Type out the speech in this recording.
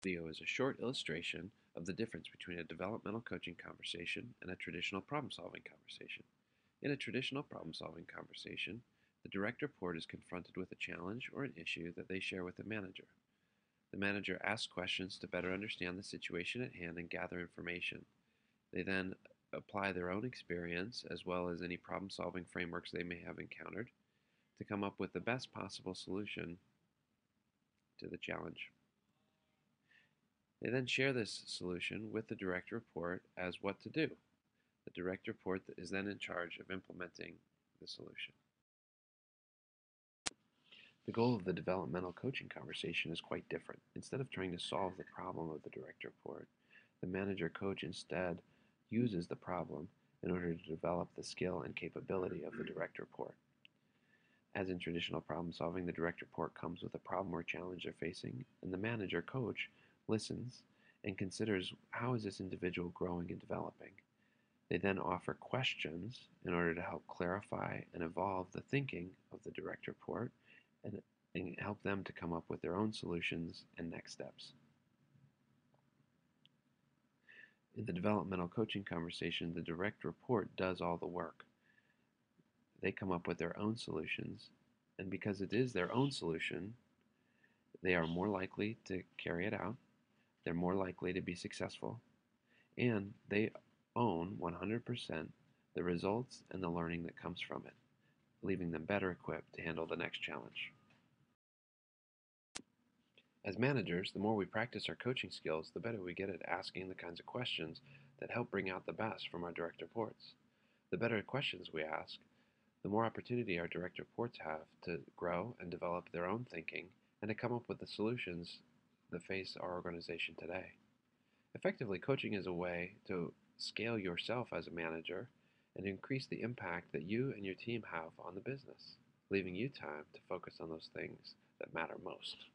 Video is a short illustration of the difference between a developmental coaching conversation and a traditional problem-solving conversation. In a traditional problem-solving conversation, the direct report is confronted with a challenge or an issue that they share with the manager. The manager asks questions to better understand the situation at hand and gather information. They then apply their own experience as well as any problem-solving frameworks they may have encountered to come up with the best possible solution to the challenge. They then share this solution with the direct report as what to do. The direct report is then in charge of implementing the solution. The goal of the developmental coaching conversation is quite different. Instead of trying to solve the problem of the direct report, the manager coach instead uses the problem in order to develop the skill and capability of the direct report. As in traditional problem solving, the direct report comes with a problem or challenge they're facing, and the manager coach listens and considers how is this individual growing and developing. They then offer questions in order to help clarify and evolve the thinking of the direct report and help them to come up with their own solutions and next steps. In the developmental coaching conversation, the direct report does all the work. They come up with their own solutions, and because it is their own solution, they are more likely to carry it out, they're more likely to be successful, and they own 100% the results and the learning that comes from it, leaving them better equipped to handle the next challenge. As managers, the more we practice our coaching skills, the better we get at asking the kinds of questions that help bring out the best from our direct reports. The better questions we ask, the more opportunity our direct reports have to grow and develop their own thinking and to come up with the solutions that face our organization today. Effectively, coaching is a way to scale yourself as a manager and increase the impact that you and your team have on the business, leaving you time to focus on those things that matter most.